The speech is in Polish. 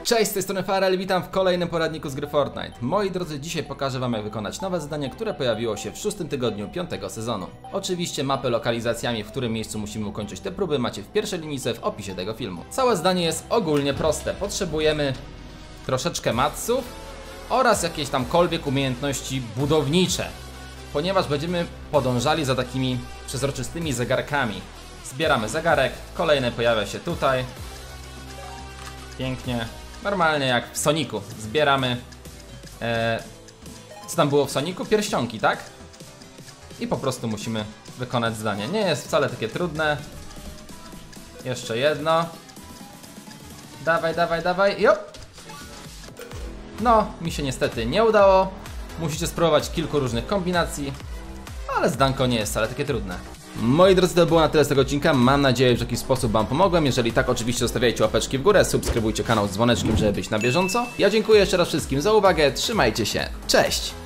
Cześć, z tej strony Farel, witam w kolejnym poradniku z gry Fortnite. Moi drodzy, dzisiaj pokażę wam, jak wykonać nowe zadanie, które pojawiło się w 6. tygodniu 5. sezonu. Oczywiście mapę lokalizacjami, w którym miejscu musimy ukończyć te próby, macie w pierwszej linijce w opisie tego filmu. Całe zadanie jest ogólnie proste. Potrzebujemy troszeczkę matsów oraz jakieś tamkolwiek umiejętności budownicze, ponieważ będziemy podążali za takimi przezroczystymi zegarkami. Zbieramy zegarek, kolejny pojawia się tutaj. Pięknie. Normalnie jak w Sonicu. Zbieramy co tam było w Sonicu? Pierścionki, tak? I po prostu musimy wykonać zadanie. Nie jest wcale takie trudne. Jeszcze jedno. Dawaj, dawaj, dawaj. Jo! No, mi się niestety nie udało. Musicie spróbować kilku różnych kombinacji, ale zadanko nie jest wcale takie trudne. Moi drodzy, to było na tyle z tego odcinka. Mam nadzieję, że w jakiś sposób wam pomogłem. Jeżeli tak, oczywiście zostawiajcie łapeczki w górę, subskrybujcie kanał z dzwoneczkiem, żeby być na bieżąco. Ja dziękuję jeszcze raz wszystkim za uwagę. Trzymajcie się. Cześć!